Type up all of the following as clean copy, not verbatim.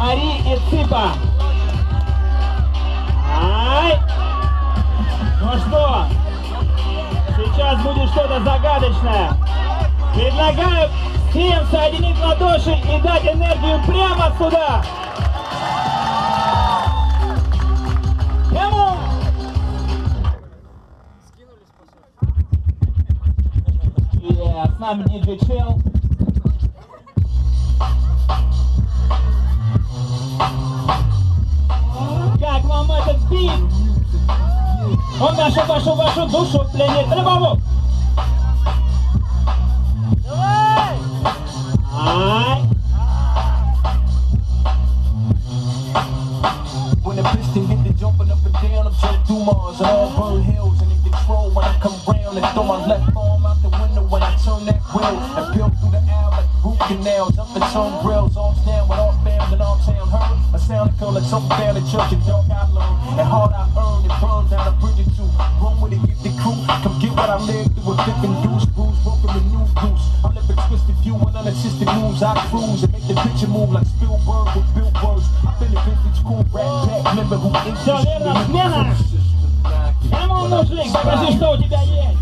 Мари и Цыпа. Ай! Ну что, сейчас будет что-то загадочное. Предлагаю всем соединить ладоши и дать энергию прямо сюда. Прямо! С нами бгирл. Как вам этот бит? Он вашу душу пленит. Рыбову! Давай! Ай! When the piston get to jumping up and down, I'm jumping through Mars and all burn hills and in control when I come round and throw my left arm out the window when I turn that wheel and peel through the aisle like root canals, up and turn grills, arms down with all fams and all town heard. A sound that like something down in church and dog I learned and hard I earned and burned down a bridge or two. Run with it, get the crew, come get what I lived through a flipping deuce, bruise, broken with new goose. I live a twisted view and unassisted moves. I cruise and make the picture move like Spielberg with billboards. I've been a vintage cool rat pack member who Все верно, смена! Прямо мужик, покажи, что у тебя есть.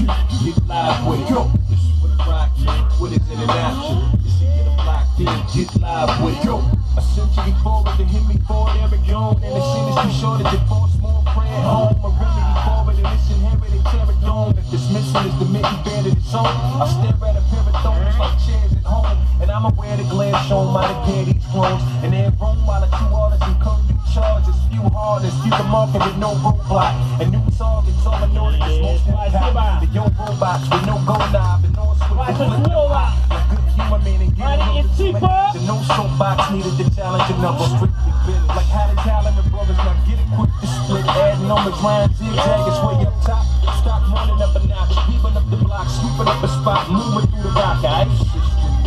A century forward to hit me forward every gone, and the shit is too short to divorce more prayer home. A remedy forward and it's inherited tear it on. If dismissal is the mitten bed of its own, I stare at a pair of thorns like chairs at home, and I'm aware the glare shown by the pair these clones, and they're wrong while the two artists incur new charges. Few hardest, few the market with no roadblock, and new targets all I know that this most impact. The yo robots with no go live and no switch. Good human meaning, get it to no soapbox needed to challenge another strictly business. Like how the talent and brothers now get it quick to split, adding numbers, rhyme, zigzag, it's way up top. Stop running up a notch, sweeping up the block, sweeping up a spot, moving through the rock. I ain't shit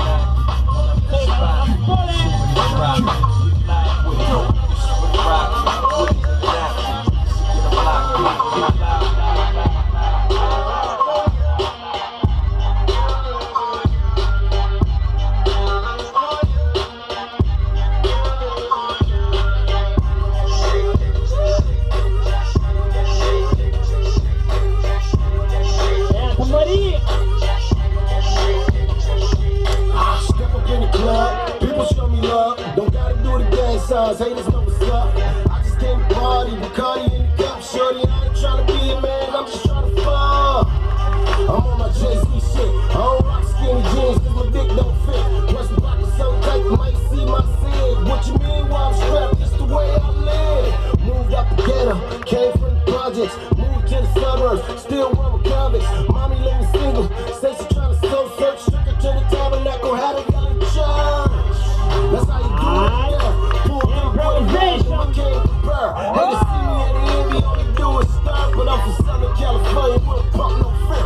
haters know what's up. I just came to party, Bacardi in the cup, shorty. I ain't tryna be a man, I'm just tryna fuck. I'm on my Jay-Z shit. I don't rock skinny jeans cause my dick don't fit. Plus my pockets so tight you might see my sin. What you mean while I'm strapped? Just the way I live. Moved out the ghetto, came from the projects, moved to the suburbs, still run with convicts. Mommy living single, say she tryna soul search, took her to the tabernacle, had a girl in church. That's how you do it, yeah. I can't compare. Haters see me at the end, the only do is start, but I'm from Southern California, we'll pump no fear.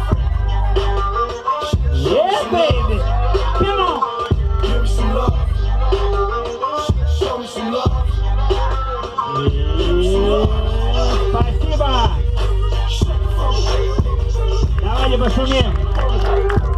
Yeah, baby. Come on. Give me some love. Show me some love. Спасибо. Давайте пошумим.